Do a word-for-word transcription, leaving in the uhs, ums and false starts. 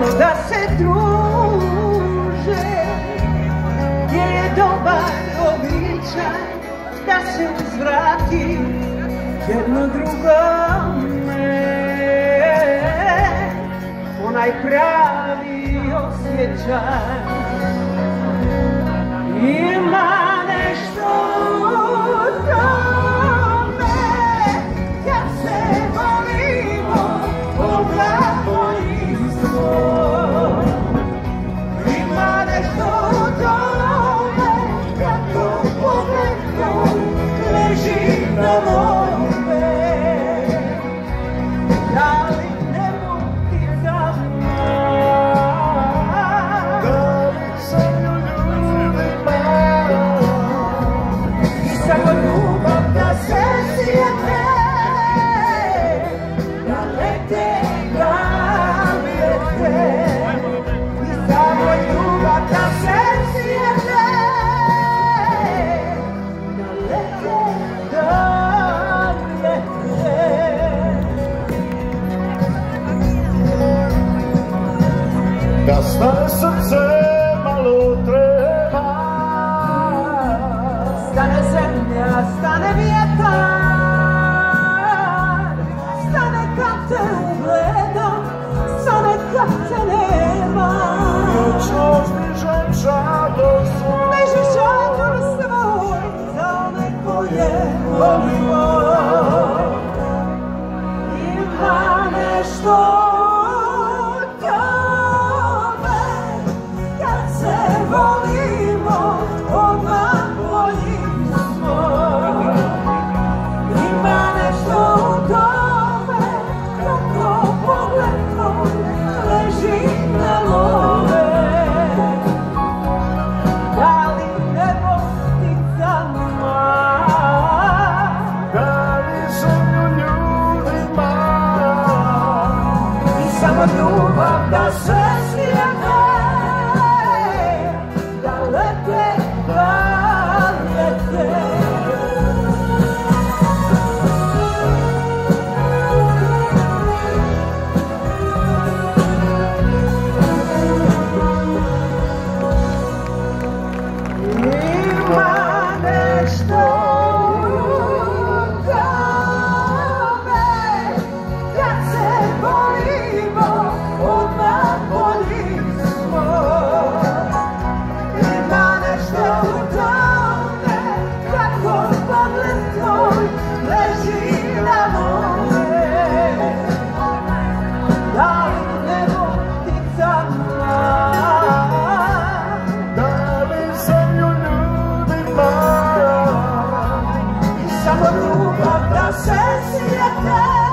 da se druže, jer je dobar običaj da se uzvrati jedno drugome. Onaj pravi osjećaj ima nešto u tome, kad se volimo oblako isto. Ima nešto u tome, kako pogledno leži na mome. Da li ne muti za da li se ljubima i samo ljubav da se sjete, da lete, da lete, i samo ljubav da se sjete, da lete, da lete. Da stane srce malo treba, stane zemlja, stane vjetar, stane kad te ugledam, stane kad te nema. vječno zbližem žalor svoj, Leži žalor svoj za one koje volimo. Ima nešto volimo, odmah bolji smo. Ima nešto u tome, kako pogled tvoj leži na mome. Da li nebo pticama, da li zemlju ljudima, i samo ljubav da se sjete, da lete, da lete. Ima nešto u tome, kad se volimo, odmah bolji smo. Ima nešto u tome, kako pogled tvoj leži na mome. Da li nebo pticama, da li zemlju ljudima, i samo ljubav da se sjete,